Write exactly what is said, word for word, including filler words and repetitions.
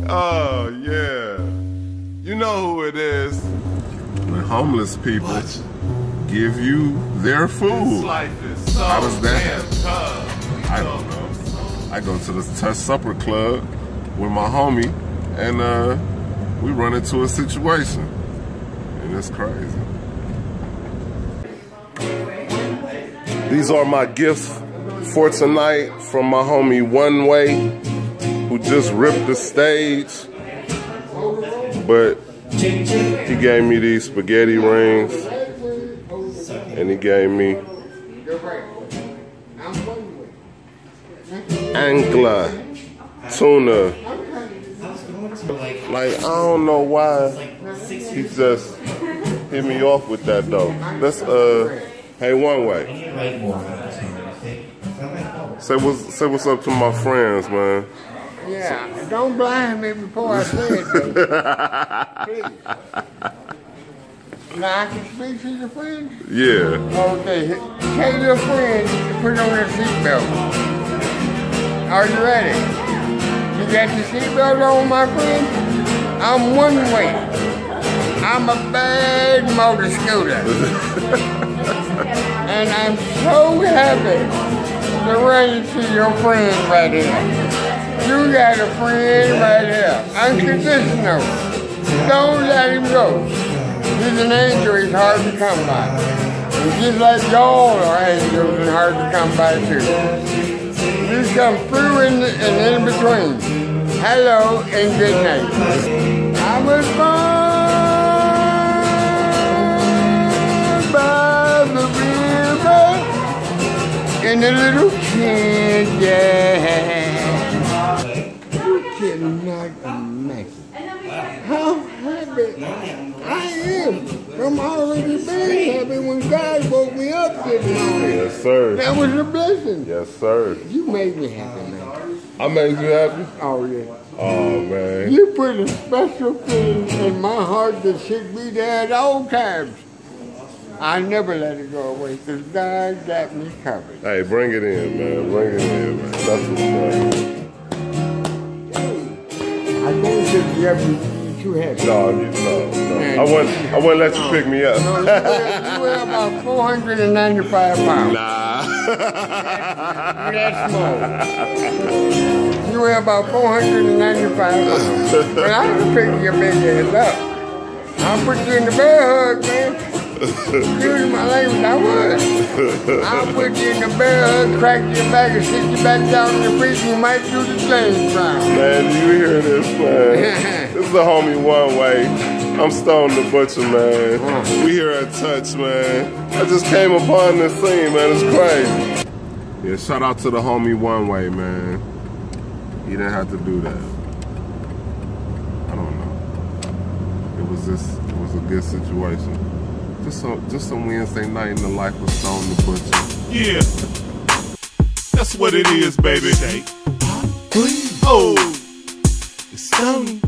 Oh, yeah. You know who it is. When homeless people what? give you their food. This life is so How does that happen? I don't know. I go to the Touch Supper Club with my homie, and uh, we run into a situation. And it's crazy. These are my gifts for tonight from my homie One Way, who just ripped the stage. But he gave me these spaghetti rings, and he gave me angler, tuna. Like, I don't know why he just hit me off with that though. Let's, uh, hey, One Way. Say what's, say what's up to my friends, man. Yeah, don't blind me before I say it, baby. Please. Now I can speak to your friends? Yeah. Okay, tell your friends to put on their seatbelt. Are you ready? You got your seatbelt on, my friend? I'm One Way. I'm a bad motor scooter. And I'm so happy to run into your friend right here. You got a friend right here. Unconditional. Don't let him go. He's an angel. He's hard to come by. And just like y'all are angels and hard to come by too. You come through and in, in between. Hello and good night. I was born by the river in a little tent, yeah. You cannot imagine how happy I am. I'm already very happy when God woke me up this morning. Yes, sir. That was a blessing. Yes, sir. You made me happy, man. I made you happy? Oh, yeah. Oh, man. You put a special thing in my heart that should be there at all times. I never let it go away because God got me covered. Hey, bring it in, man. Bring it in, man. That's what's up. I don't think you ever too heavy. No, you no, no. I wouldn't I wouldn't let you pick me up. No, you, weigh, you weigh about four hundred ninety-five pounds. Nah. You're that small. You weigh about four hundred ninety-five pounds. But I can pick your big ass up. I'll put you in the bear hug, man. Excuse my language, I would. I'll put you in the bear hug, crack your back, and sit you back down on your feet, and you might do the same crime. Man, you hear this, man? This is the homie One Way. I'm Stone the Butcher, man. We here at Touch, man. I just came upon this scene, man. It's crazy. Yeah, shout out to the homie One Way, man. He didn't have to do that. I don't know. It was just, it was a good situation. Just a, just a Wednesday night in the life of Stone the Butcher. Yeah, that's what it is, baby. Oh, it's Stone.